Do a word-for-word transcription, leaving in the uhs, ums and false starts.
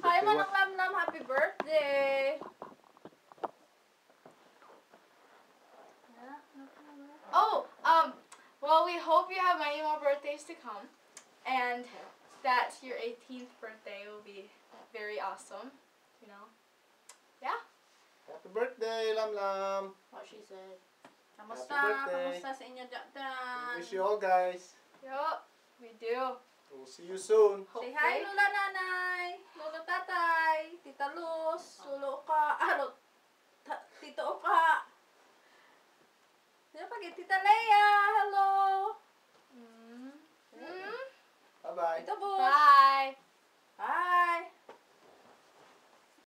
Hi, Manang Lam Lam. Happy birthday. Oh, um, well, we hope you have many more birthdays to come, and that your eighteenth birthday will be very awesome, you know. Yeah. Happy birthday, Lam Lam. What she said. Kamusta? Happy birthday. Kamusta sa inyo dyan? We wish you all guys. Yup, we do. We'll see you soon. Say hi, Lola Nanay, Lolo Tatay, Tita Luz, Lolo Oka, ah, Lo- Ta- Tito Oka. Sino pa? Tita Leia, hello. Mm. Mm. Bye-bye. Tito Boots. Bye.